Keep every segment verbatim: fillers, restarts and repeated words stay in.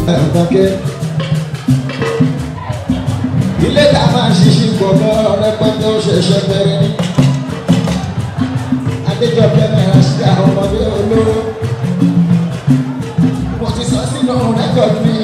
ẹ̀ẹ́dọ́kẹ́. ilé tá a máa ṣiṣẹ́ gbọ̀ngàn rẹpẹtẹ ó ṣẹ̀ṣẹ̀ bẹ̀rẹ̀ ní. adéjọpẹ́ mẹ́ra sí àwọn ọmọdé olóró. mo ti sọ sínú rẹ́kọ̀dù mi.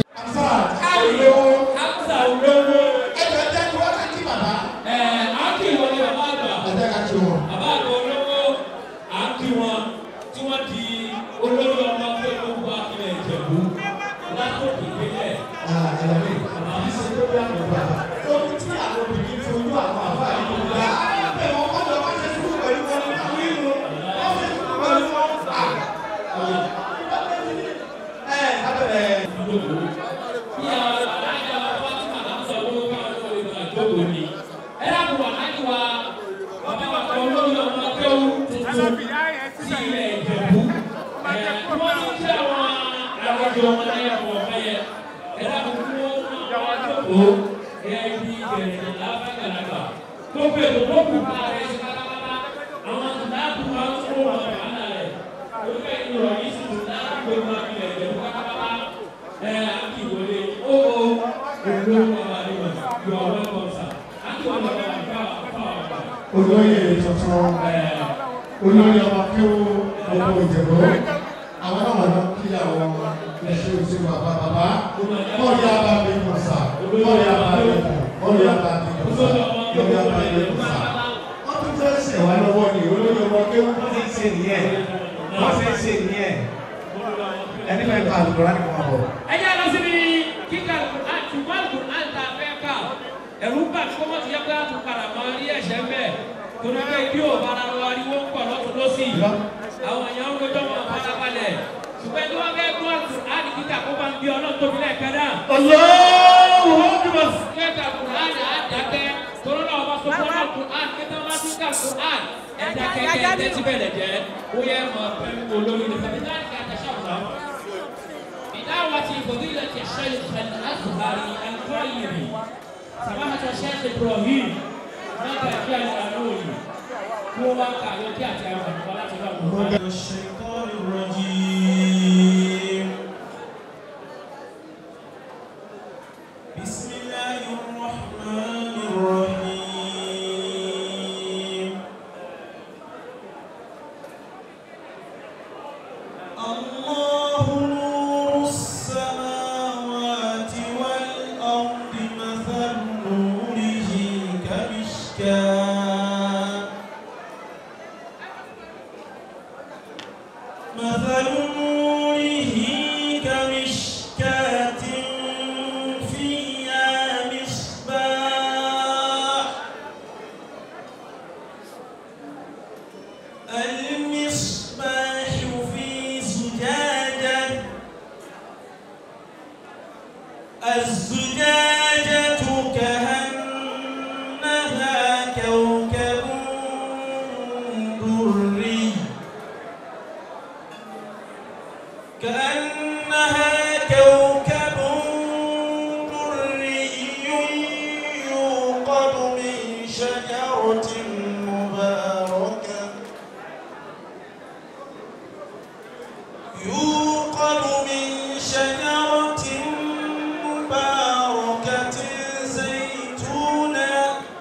olóyè tuntun olóyè ọmọ kí ó ọmọ ìjẹ̀bú àwọn náà wọ̀n kí àwọn ẹ̀ṣẹ́ òsì bàbá bàbá mọ́rí àbá mi kò sà mọ́rí àbá mi kò mọ́rí àbá mi kò sà mọ́rí àbá mi kò sà. wọ́n tún jẹ́ ẹsẹ̀ wá lọ́wọ́ ni olóyè ọmọ kí wọ́n ti ṣe nìyẹn wọ́n ti ṣe nìyẹn ẹni fẹ́ ká àlùkò láti kọ́ àbọ̀. ẹ jẹ́ lọ síbi kíkà ṣùgbọ́n àlùkò àǹtà fẹ́ ká ẹ̀rù bá tí wọ́n ti yẹ pé àtúnkàrà máa rí ẹ̀ṣẹ̀ mẹ́ẹ̀ torí pé bí ò bára lọ ariwo ń pọ̀ lọ́tún lọ́sì àwọn èèyàn ń gbọ́dọ̀ wọn fara balẹ̀ ṣùgbọ́n tí wọ́n fẹ́ gbọ́ àdì kíkà kó bá ń bí ọlọ́run tóbi lẹ́ẹ̀kan náà. ọlọ́wọ́ dùbọ̀ kẹta kùrán àdàkẹ́ torí náà wọ́n sọ fún ọkùnrin kẹta wọn tún ká kùrán ẹ̀dá kẹ́kẹ́ tẹ́tí bẹ̀rẹ̀ jẹ́ ó yẹ mọ̀ pẹ̀lú olórí بدعوة فضيلة الشيخ الأزهري الطيب سماحة الشيخ إبراهيم ماذا كان الأنوي هو واقع يوكيات يا رب الشيطان الرجيم بسم الله الرحمن الرحيم الله نور السماوات والأرض مثل نوره كمشكاة مثل نوره كمشكاة فيها مصباح المصباح في زجاجة الزجاجة كأنها كوكب دري كأنها كوكب دري يوقد من شجرة مباركة يوقد من شجرة مباركة زيتونة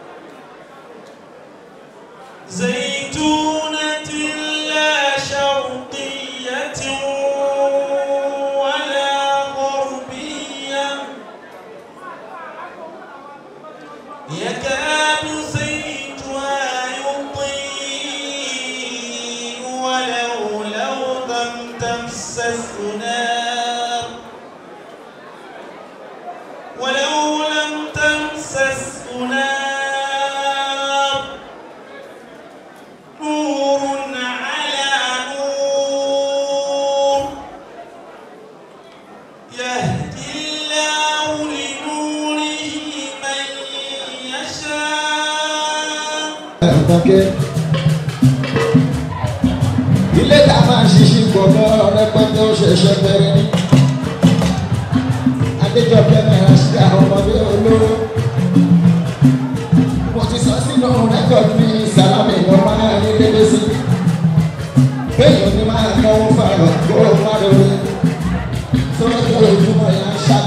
زيتونة لا شرقية ولا غربية يكاد زيتها يضيء ولو لو لم تمسسه نار ولو لم تمسسه نار نور على نور يهدي الله لنوره من يشاء. ẹ̀ẹ́dọ́kẹ́. ilé tá a máa ṣiṣẹ́ gbọ̀ngàn rẹpẹtẹ ó ṣẹ̀ṣẹ̀ bẹ̀rẹ̀ ní. adéjọpẹ́ mẹ́ra sí àwọn ọmọdé olóró. mo ti sọ sínú rẹ́kọ̀dù mi sàlámì lọ máa ní dédé sí. bẹ́ẹ̀ ni máa náwó fara kó má lórí. sọ́dọ̀ ojúmọ̀ yẹn ṣá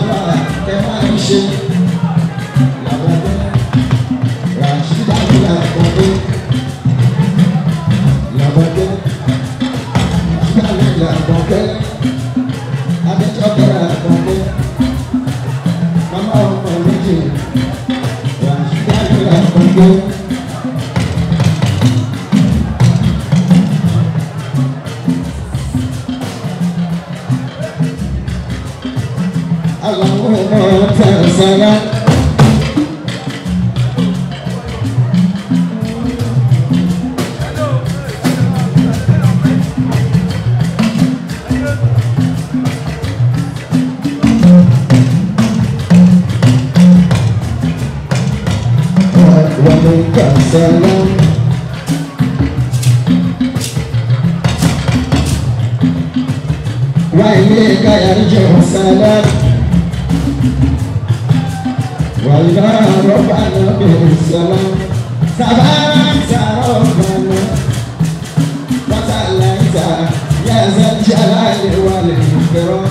السلام وإليك يرجع السلام وإلى ربنا بالسلام سبحانك ربنا وتعاليت يا ذا الجلال والإكرام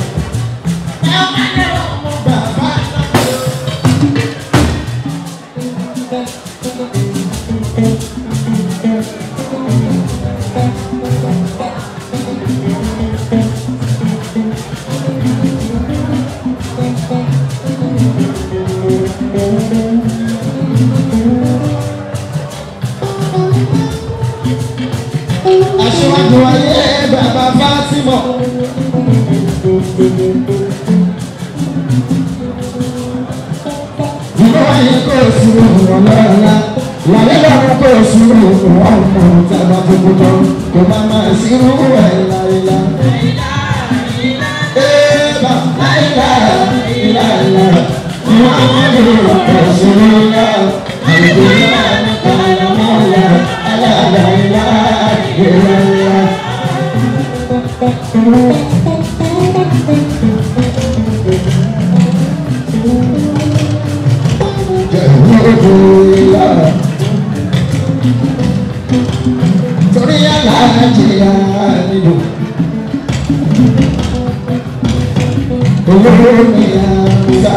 aṣíwájú ayé bàbá Fátímọ̀ ìwọ ayé kò sùúrù ọlọ́ọ̀la wàlẹ́ lọ́rùn kò sùúrù ọmọ tàbá tuntun tán kò má má sírú ẹ̀ láìla. Eba láìla ìlànà ìwọ ọmọdé kò sùúrù ńlá àìdè ńlá nípa ìlànà alága ìlà ìlànà. Torí aláàjìyà nínú olórí mi àgbà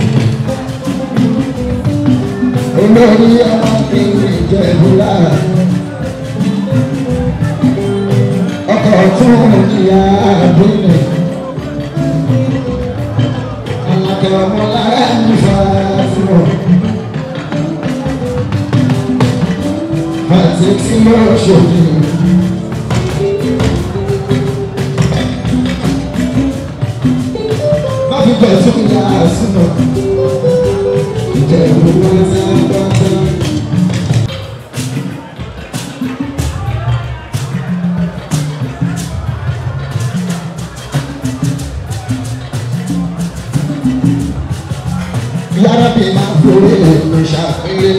olórí ọmọ kìíní Ìjẹ̀bú-Òde ọkọ̀ tún ìyá àbúrò alákẹ́ ọmọ lára nífà fún ọ. Àti tí mo ṣòdì má fi bẹ̀ tún ìyá àsùnà Ìjẹ̀bú-Òde pátá. Yàrá bí máa ń forí èmi ṣàpérè.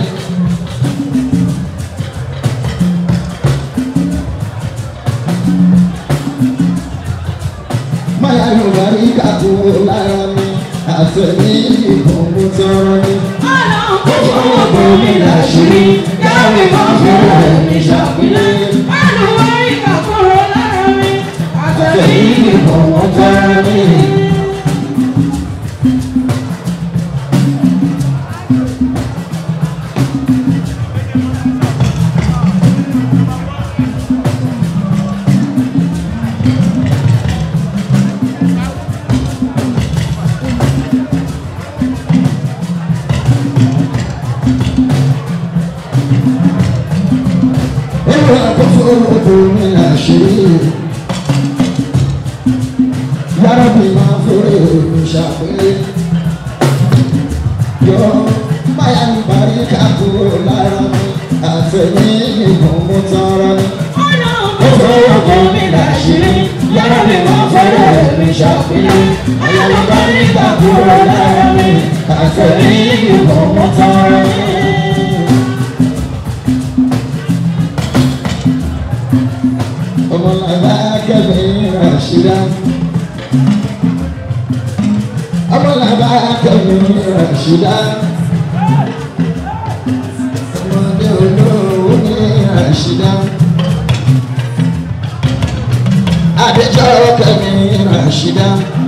Máyà yóò bá rí kàkó lára mi, àtẹ̀mí ìbọn mú tọrọ ní. Ó fọwọ́ bọ̀ mí láṣìírí, yàrá bí máa ń forí èmi ṣàpérè. Àtẹ̀mí ìbọn mú tọrọ ní. Yàrá bí máa forí mi ṣàpérè yọ báyà ní parí kákó lára mi àtẹ̀mí ìbọn mú tọrọ ní. Ó fọwọ́ bọ̀ mí láṣìírí yàrá bí máa forí mi ṣàpérè báyà ní parí kákó lára mi àtẹ̀mí ìbọn mú tọrọ ní. Ọmọlàbá kẹ́mi Ràṣídà Ọmọlàbá kẹ́mi Ràṣídà ọmọdé olówó ní Ràṣídà Adéjọ́ kẹ́mi Ràṣídà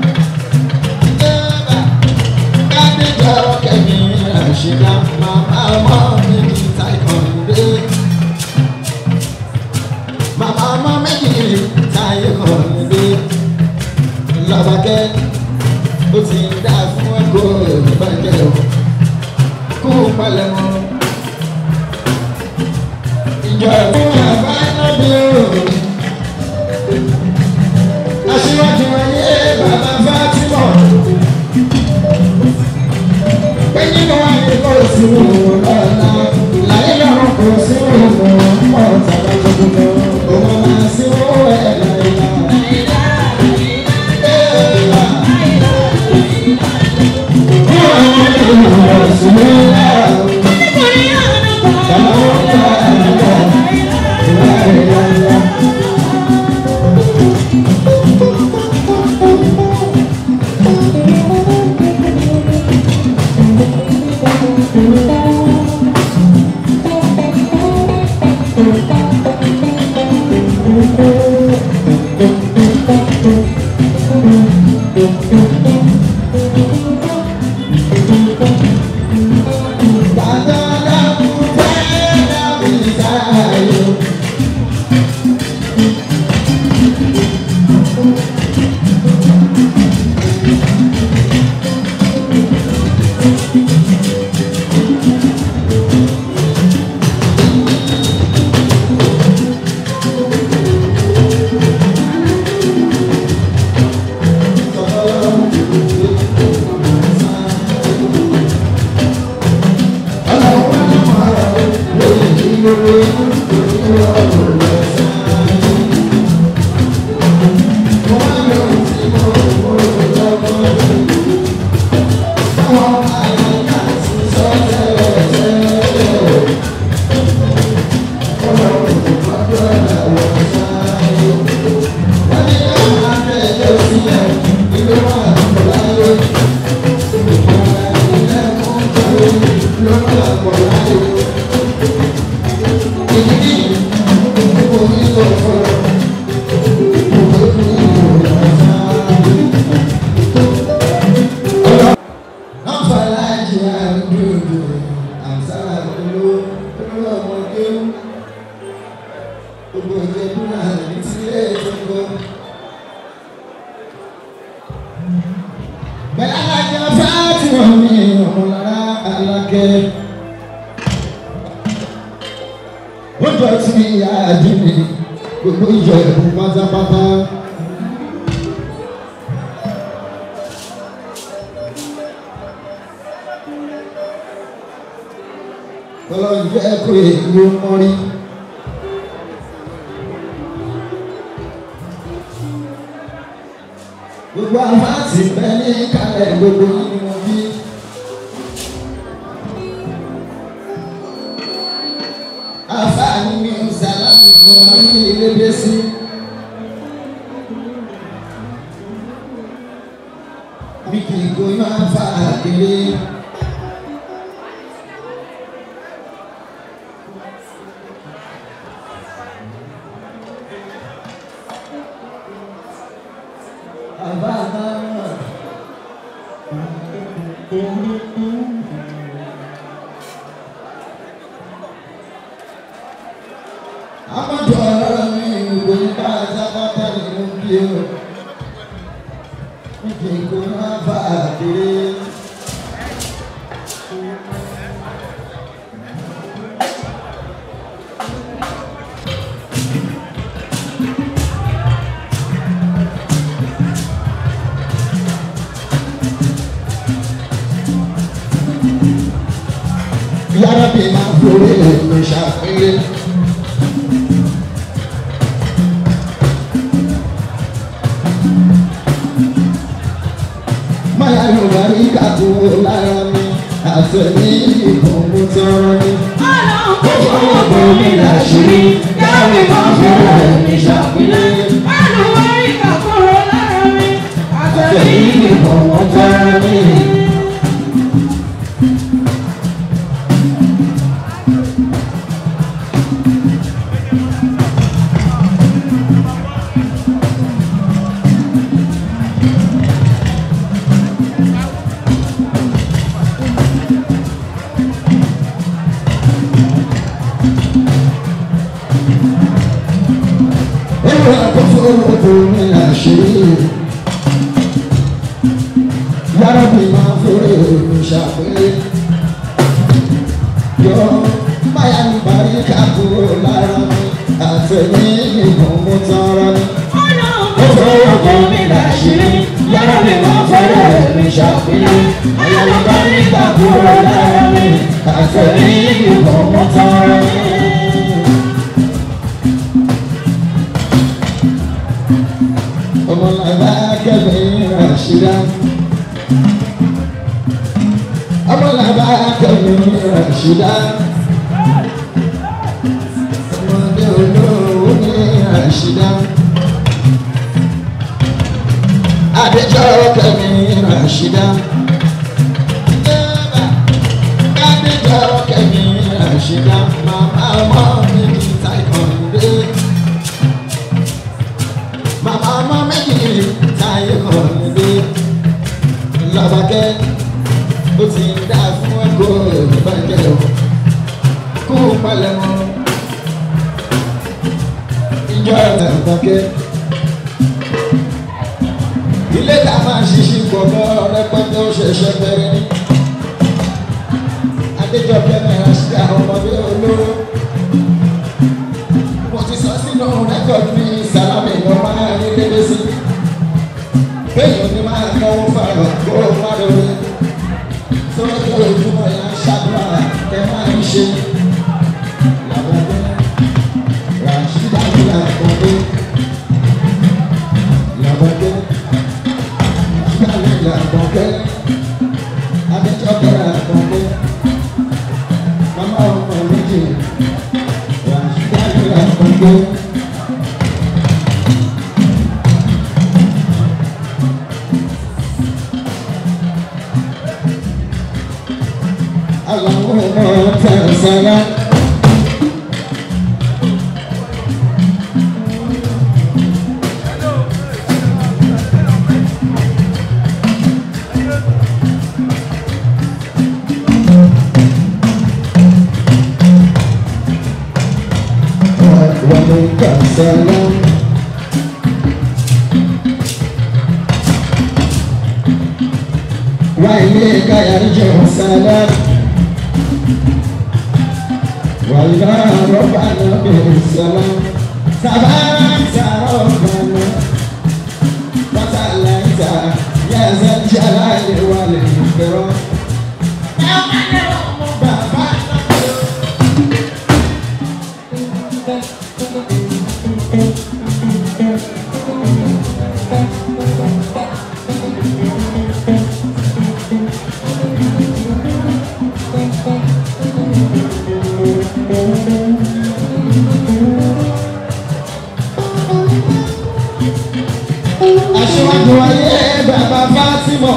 Adéjọ́ kẹ́mi Ràṣídà màmá ọmọ mi ní Taekwondo. Màmá ọmọ méjì táyé kan níbí Lọ́bàkẹ́ ó ti ń dá fún ẹ̀kọ́ ìbàjẹ́ o kú palẹ̀ mọ́ ìjọ ẹ̀fún àbáyọ́bí o aṣíwájú ayé bàbá Fátímọ̀ pé nínú ayé kò sí òun lọ́la láyé lọ́rùn kò sí òun mọ́ tàbí tuntun òun máa sí owó ẹ̀ láìla. Come on. Gbogbo àfáàtì bẹ́ẹ̀ ní kalẹ̀ gbogbo yìí mo bí. Àfáàní mi ò sàlámù fún ọ ní ilé dé sí. Bí kì í gbóyún àfá kéré. Yàrá bí máa forí lè ṣàpélé. Máyà Yorùbá rí kàtó lára mi, àtẹ̀mí ìbọn mo tọrọ ni. Ó fọwọ́ bọ̀ mí láṣìírí, yàrá bí máa forí lè ṣàpélé. Yorùbá rí kàtó lára mi, Àtẹ̀mí ìbọn mo tọrọ ni. Yàrá bí máa forí mi ṣàpélé. Yọ máyà ní bàrí kàkúrò lára mi, àtẹ̀mí ìbọn mo tọrọ ni. Ó fọwọ́ bọ̀ mí láṣìírí, yàrá bí máa forí mi ṣàpélé. Máyà ní bàrí kàkúrò lára mi, àtẹ̀mí ìbọn mo tọrọ ni. Ọmọlàbá kẹ́mi Ràṣídà. Ọmọlàbá kẹ́mi Ràṣídà. Ọmọdé olówó ní Ràṣídà. Adéjọ́ kẹ́mi Ràṣídà. Adéjọ́ kẹ́mi Ràṣídà. Màmá ọmọ mi ní Taekwondo. Màmá ọmọ méjì táyé kọ̀ọ̀dé lọ́bàkẹ́ ó ti ń dá fún ẹ̀kọ́ ìbàjẹ́ o kó palẹ̀ mọ́ ìjọ ìbàkẹ́ ilé tá a máa ṣiṣẹ́ gbọ̀ngàn rẹpẹtẹ ó ṣẹ̀ṣẹ̀ bẹ̀rẹ̀ ní Adéjọkẹ́ Ràṣídà ọmọdé olóró mo ti sọ sínú rẹ́kọ̀dù ní Sàlámì lọ́wọ́ ní dédé sí bẹ́ẹ̀ ni máa náwó fara kó má lórí tó lọ́jọ́ ojúmọ́ yẹn ṣàdúrà ẹ máa ń ṣe làwọn ọdún. gbé. Allahumma tasala. Salam wa ilayka yarji'u salam wa ila rabbana bisalam tabarakta rabbana wa ta'alaita ya zal jalali wal ikram. Aṣíwájú ayé bàbá Fátímọ̀.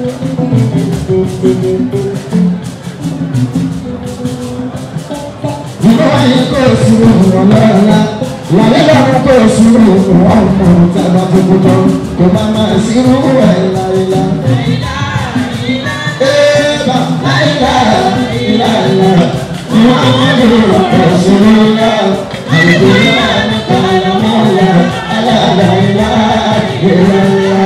Ìgbọ́ ayé kò sùúrù ọlọ́ọ̀la, wàlẹ́ lọ́rùn kò sùúrù ọmọ tàbá gbogbo tán, kò má máa sírú ẹ̀ láìla. Ẹ̀bà láìla ìlànà, ìwà ọmọdé kò sùúrù ńlá, àìkú náà nípa ọmọlá, aláàláìlá ìlànà.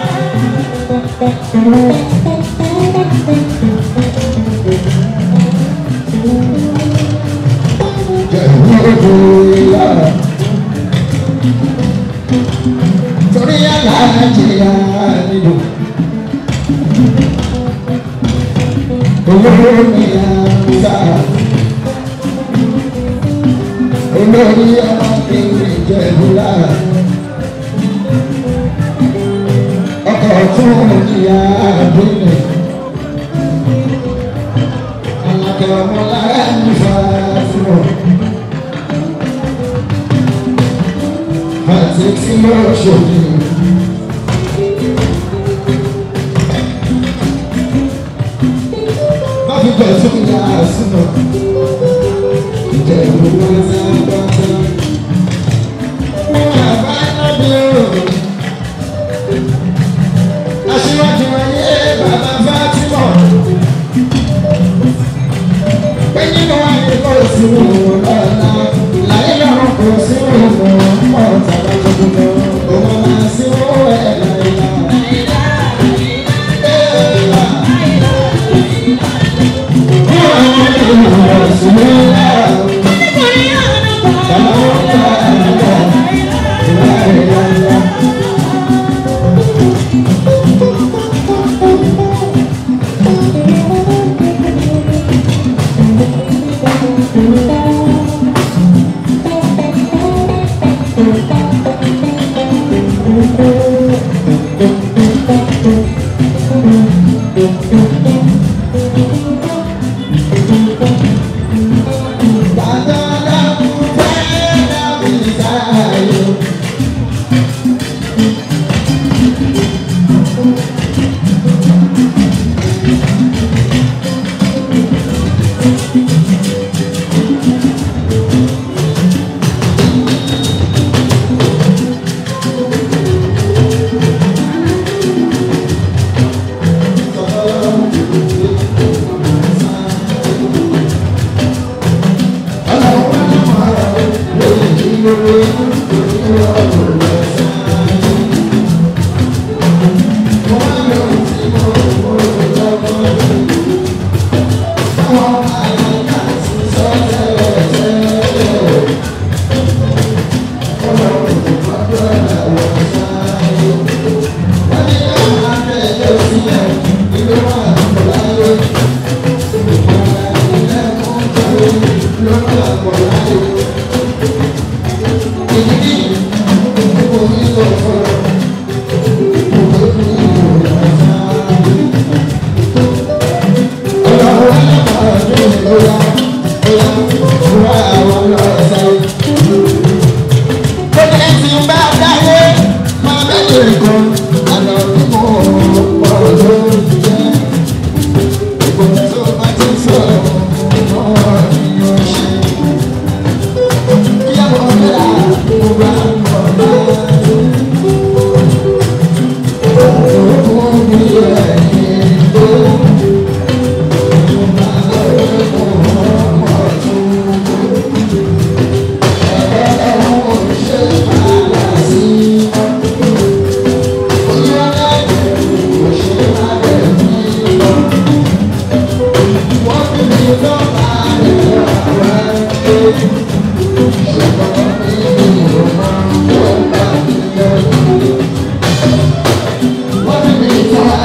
Torí aláàjìyà nínú olórí àǹsà olórí ọmọ kìíní jẹ̀bùlá ọkọ̀ tún ìyá àbúlé alákẹ́ ọmọ lára nífà fún ọ. Àti tí mo ṣòdì. Má fi bẹ̀ tún ìyá àsùnà. Ìjẹ̀bú wọn ṣe ń gbọ́tọ́. Bàbá nábì o. Aṣíwájú ayé bàbá Fátímọ̀. Pé nínú ayé kò sí òun lọ́la. Láyé lọ́rùn kò sí òun mọ́ tàbá gbogbo. Òun máa sí owó ẹ̀ láìla.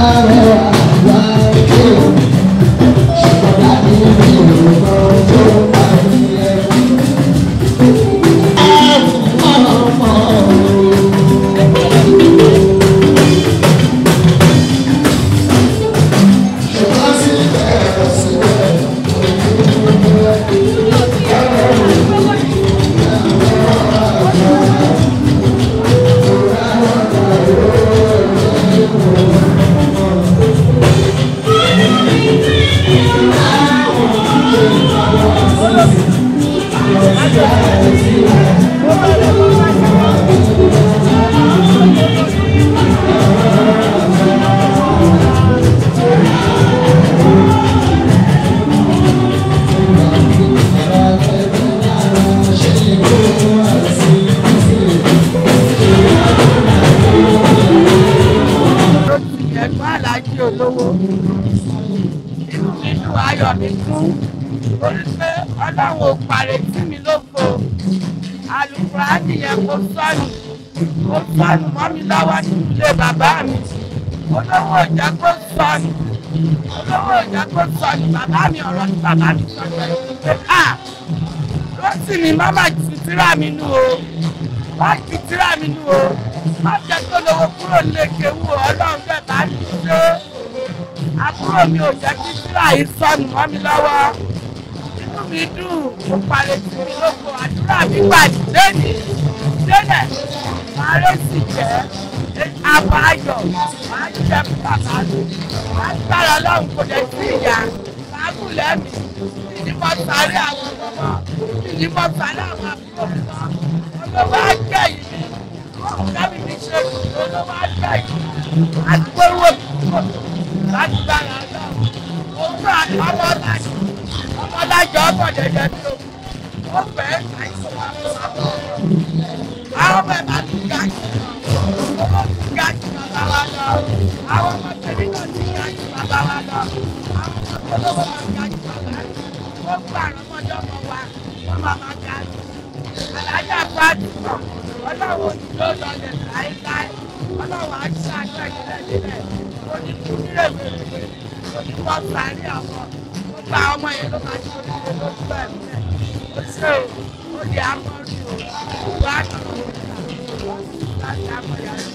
Sọnù mọ́ mi lọ́wọ́ nínú ilé bàbá mi. Olówó ìjà kó sọnù. Olówó ìjà kó sọnù. Bàbá mi ọ̀rọ̀ tí bàbá mi sọ jẹ́ pé à lọ́sì ni màmá ti tíra mi nù o. Má ti tíra mi nù o. Má jẹ́ kó lówó kúrò nílé kéwú ọlọ́run bẹ́ẹ̀ bá mi ṣe. Àbúrò mi ò jẹ́ kí tíra yìí sọnù mọ́ mi lọ́wọ́. Inú mi dùn mo parí sí mi lóko àdúrà mi gbà lẹ́nìí. Délẹ̀ ààrẹ sì jẹ́ àbáyọ̀ máa ń jẹ́ bàbá mi máa ń gbára lọ́hùn kò lè sí ìyá láàbù lẹ́mí ìdíbọn sáré àwọn ọmọ ìdíbọn sáré àwọn àbúrò mi lọ olówó ajẹ́ yìí ọ̀gẹ́mi mi ṣe olówó ajẹ́ yìí láti gbóró kúrò láti gbára lọ́hùn òun àti ọmọlájọ ọmọlájọ ọmọ dẹdẹ mi ò ó fẹ́ àìsàn wà fún àbúrò àwọn ọmọ ẹ̀ máa ti ga jù ọmọ ti ga jù bàbá wa lọ àwọn ọmọ tẹ̀lé náà ti ga jù bàbá wa lọ àwọn ọmọ tẹ̀lé náà máa ga jù bàbá wa lọ wọ́n gba àwọn ọmọdé ọmọ wa wọ́n máa máa ga jù alájà fàájì náà ọlọ́run òdìdó lọlẹ̀ láéláé ọlọ́run àti àgbẹ̀ nílẹ̀ nílẹ̀ oníkúrẹ́wé oníkọ́ sáré àwọn wọ́n gba ọmọ yẹn ló máa ti onílé lójú ẹ̀ nílẹ̀ ó ṣe ó lè amọ́rí o wá ní láti amọ̀yà rẹ̀.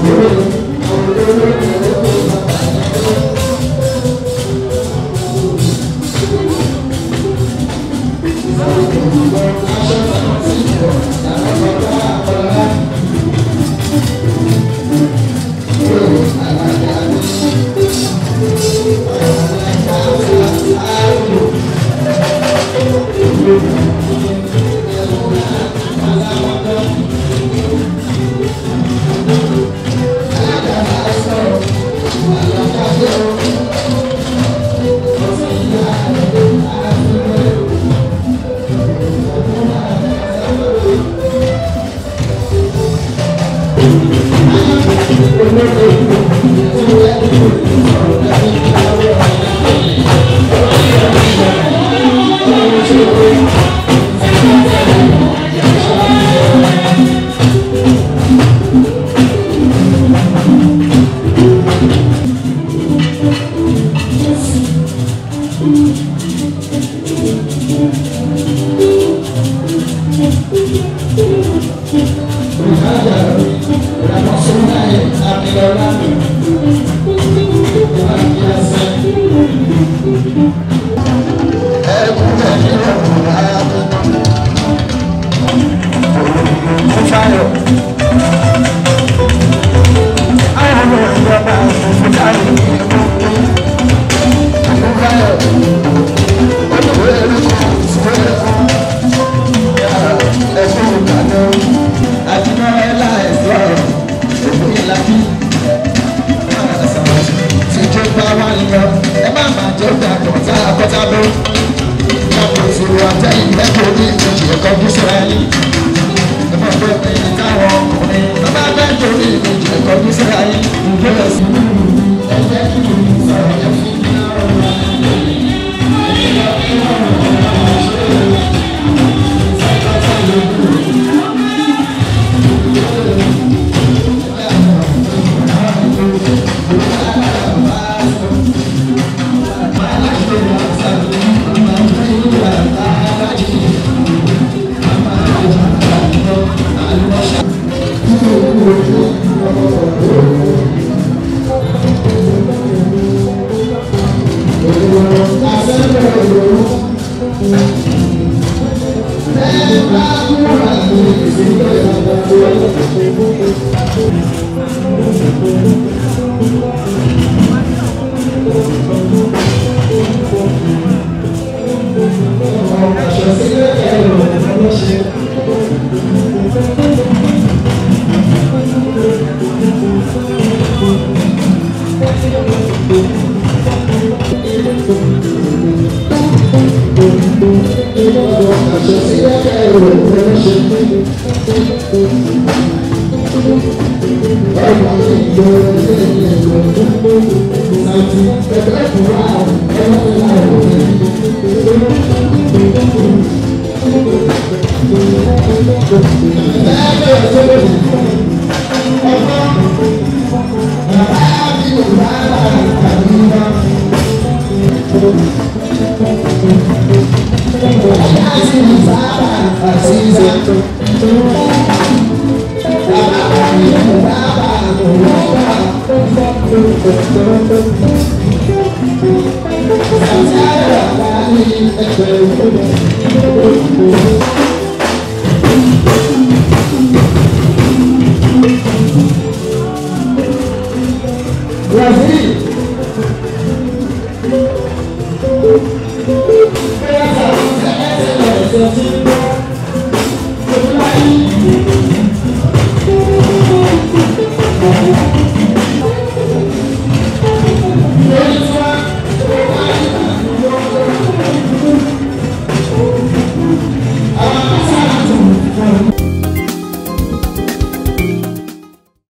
Brasil!